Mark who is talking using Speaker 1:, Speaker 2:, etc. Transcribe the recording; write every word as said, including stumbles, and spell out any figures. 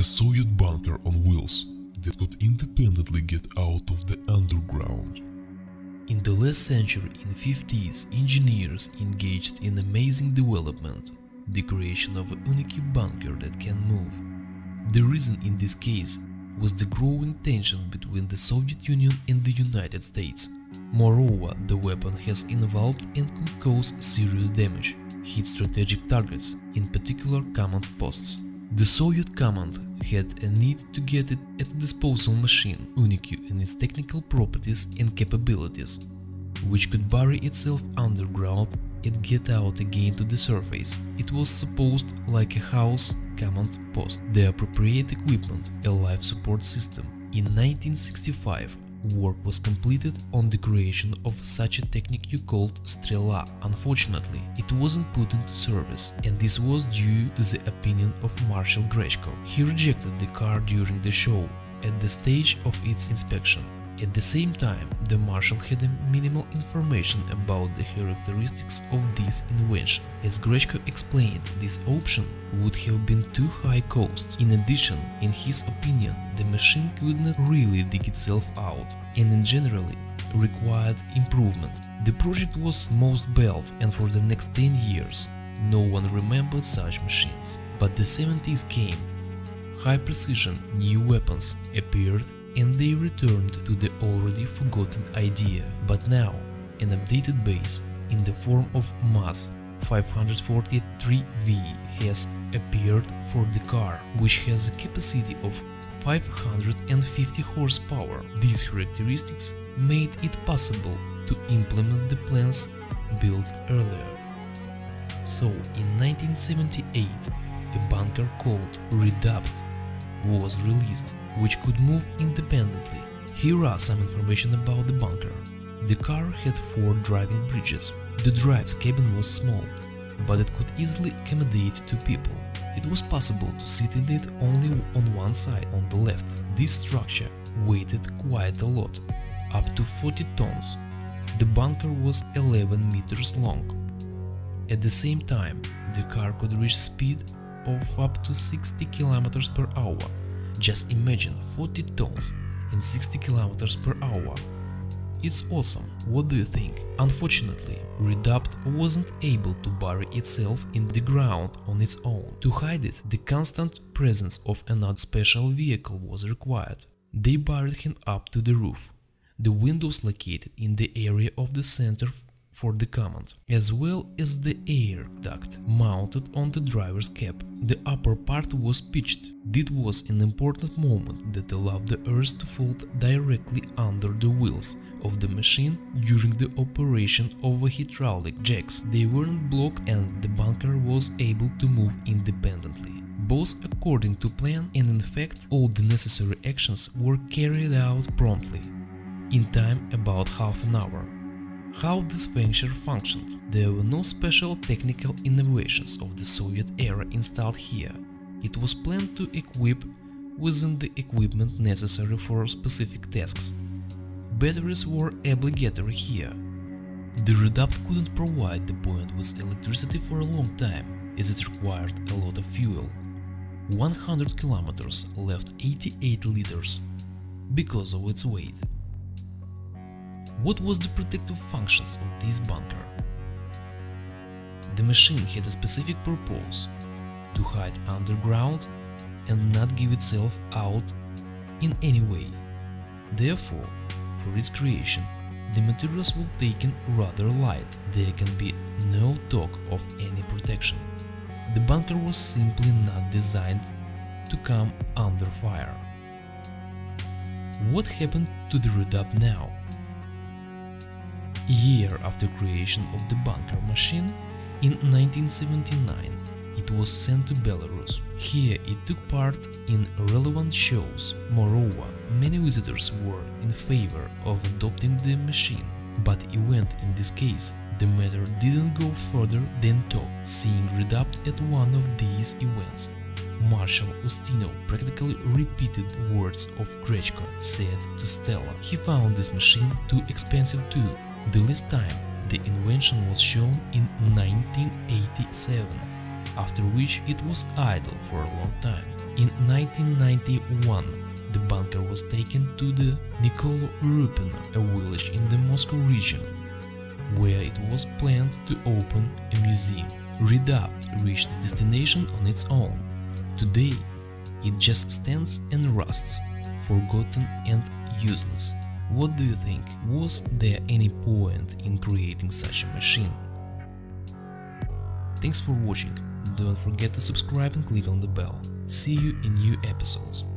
Speaker 1: a Soviet bunker on wheels that could independently get out of the underground.
Speaker 2: In the last century, in fifties, engineers engaged in amazing development, the creation of a unique bunker that can move. The reason in this case was the growing tension between the Soviet Union and the United States. Moreover, the weapon has evolved and could cause serious damage, hit strategic targets, in particular command posts. The Soviet command had a need to get it at a disposal machine, unique in its technical properties and capabilities, which could bury itself underground and get out again to the surface. It was supposed like a house command post, the appropriate equipment, a life support system. In nineteen sixty-five, work was completed on the creation of such a technique you called Strela. Unfortunately, it wasn't put into service, and this was due to the opinion of Marshal Grechko. He rejected the car during the show, at the stage of its inspection. At the same time, the Marshal had minimal information about the characteristics of this invention. As Grechko explained, this option would have been too high cost. In addition, in his opinion, the machine could not really dig itself out, and in generally required improvement. The project was most built, and for the next ten years, no one remembered such machines. But the seventies came. High-precision new weapons appeared, and they returned to the already forgotten idea. But now, an updated base in the form of M A S five forty-three V has appeared for the car, which has a capacity of five hundred fifty horsepower. These characteristics made it possible to implement the plans built earlier. So, in nineteen seventy-eight, a bunker called Redupt was released, which could move independently. Here are some information about the bunker. The car had four driving bridges. The drive's cabin was small, but it could easily accommodate two people. It was possible to sit in it only on one side, on the left. This structure weighed quite a lot, up to forty tons. The bunker was eleven meters long. At the same time, the car could reach speed of up to sixty kilometers per hour. Just imagine forty tons and sixty kilometers per hour. It's awesome, what do you think? Unfortunately, Redupt wasn't able to bury itself in the ground on its own. To hide it, the constant presence of another special vehicle was required. They buried him up to the roof. The windows located in the area of the center for the command, as well as the air duct mounted on the driver's cab. The upper part was pitched. This was an important moment that allowed the earth to fall directly under the wheels of the machine during the operation of the hydraulic jacks. They weren't blocked and the bunker was able to move independently, both according to plan, and in fact all the necessary actions were carried out promptly, in time about half an hour. How this venture functioned. There were no special technical innovations of the Soviet era installed here. It was planned to equip within the equipment necessary for specific tasks. Batteries were obligatory here. The Redupt couldn't provide the point with electricity for a long time, as it required a lot of fuel. one hundred kilometers left eighty-eight liters, because of its weight. What was the protective functions of this bunker? The machine had a specific purpose: to hide underground and not give itself out in any way. Therefore, for its creation, the materials were taken rather light. There can be no talk of any protection. The bunker was simply not designed to come under fire. What happened to the Redupt now? A year after creation of the bunker machine, in nineteen seventy-nine, it was sent to Belarus. Here it took part in relevant shows. Moreover, many visitors were in favor of adopting the machine. But even in this case, the matter didn't go further than talk. Seeing Redupt at one of these events, Marshal Ustinov practically repeated words of Grechko said to Stella. He found this machine too expensive too. The last time the invention was shown in nineteen eighty-seven, after which it was idle for a long time. In nineteen ninety-one, the bunker was taken to the Nikolo Rupino, a village in the Moscow region, where it was planned to open a museum. Redoubt reached the destination on its own. Today, it just stands and rusts, forgotten and useless. What do you think? Was there any point in creating such a machine? Thanks for watching. Don't forget to subscribe and click on the bell. See you in new episodes.